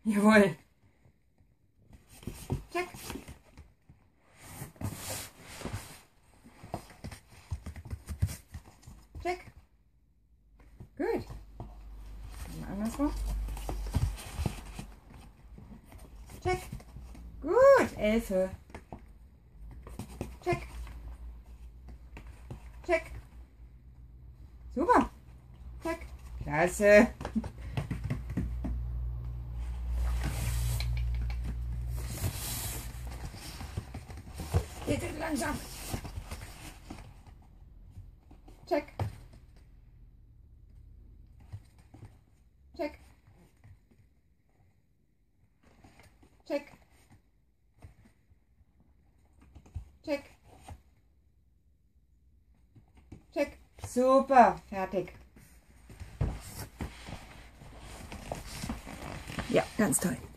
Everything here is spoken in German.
Jawohl. Check. Check. Gut. Mal andersrum. Check. Gut. 11. Check. Check. Super. Check. Klasse. Bitte langsam. Check. Check. Check. Check. Check. Super. Fertig. Ja, ganz toll.